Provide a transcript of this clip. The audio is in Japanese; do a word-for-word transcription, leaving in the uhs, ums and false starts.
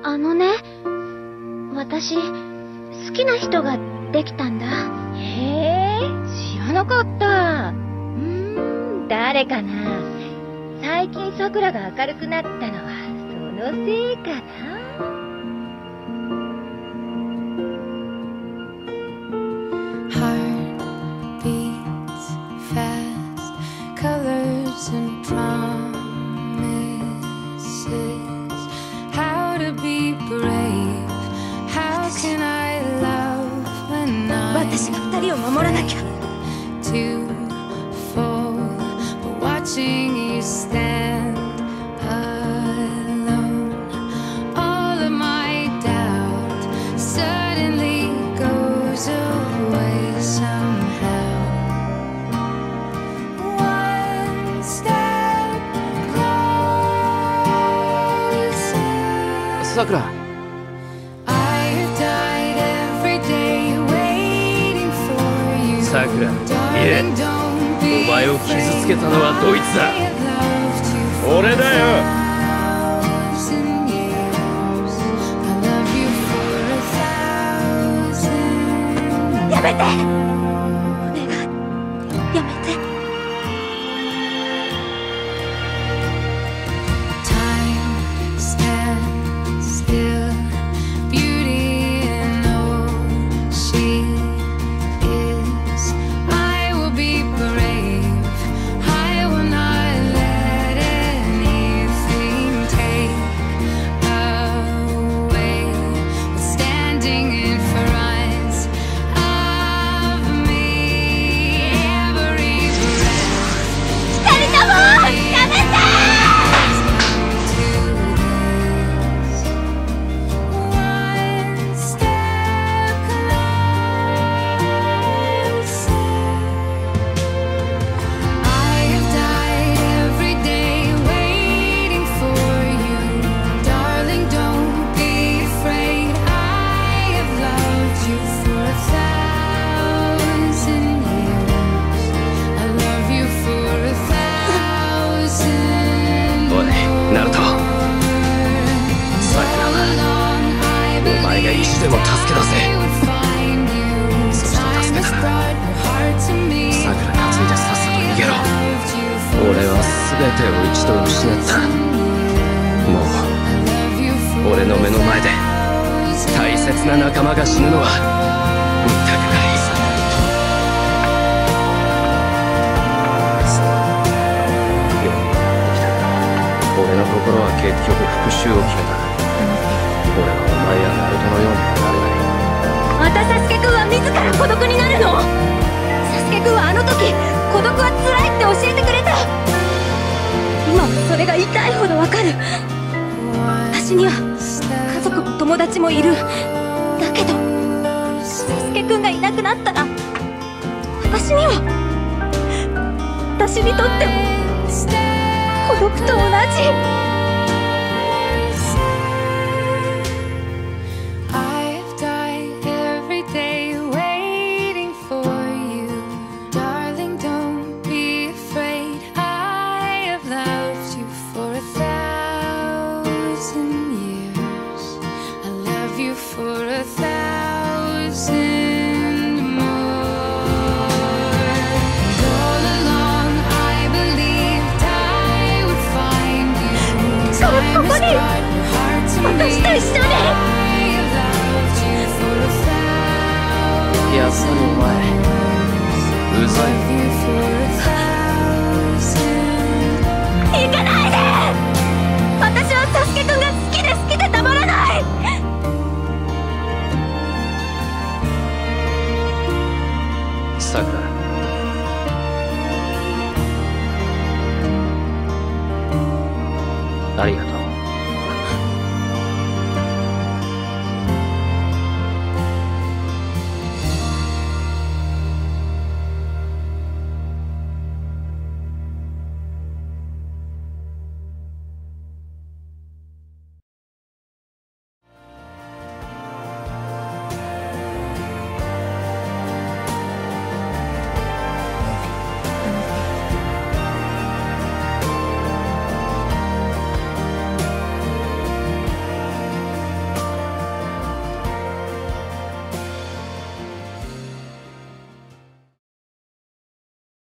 あのね、私、好きな人ができたんだ。 へえ、知らなかった。うーん、誰かな。最近桜が明るくなったのは、そのせいかな。 私が二人を守らなきゃ。 さくら。さくら、いえ、お前を傷つけたのはどいつだ。俺だよ。 やめて、お願い、やめて。 でも助け出せ。そして助けたらさくら担いでさっさと逃げろ。俺は全てを一度失った。もう俺の目の前で大切な仲間が死ぬのは見たくないさ。俺の心は結局復讐を決めた。俺はお前やナルトのようにはなれない。 またサスケくんは自ら孤独になるの？サスケくんはあの時孤独は辛いって教えてくれた。今はそれが痛いほどわかる。私には家族も友達もいる。だけどサスケくんがいなくなったら私には私にとっても孤独と同じ。ここに私と一緒に。 やっぱりお前うざい。